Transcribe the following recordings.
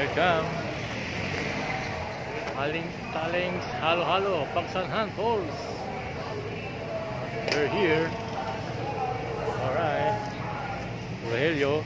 Welcome. Talings, halo-halo, Pagsanhan Falls. We're here. Alright. Rogelio.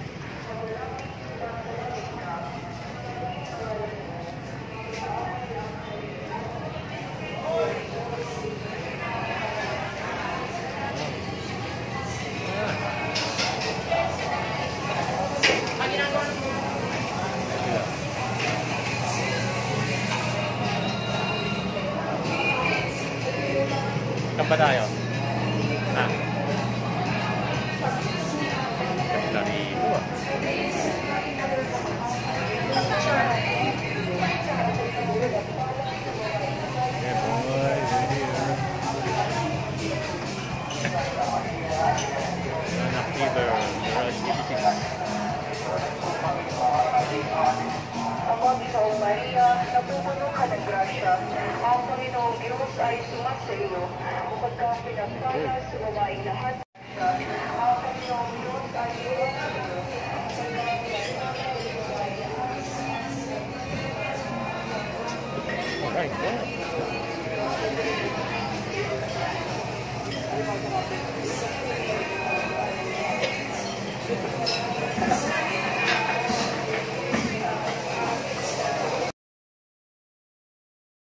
Kapan ba tayo? Ah. Dari itu ah. Yeah, boy, here. Anak fever, Ikaw, Maria, napupuno ka ng grasya. Ang Panginoong Diyos ay sumasaiyo. Bukod ka pinagpala sa babaeng lahat. Ang Panginoong Diyos ay sumasaiyo. Alright, go.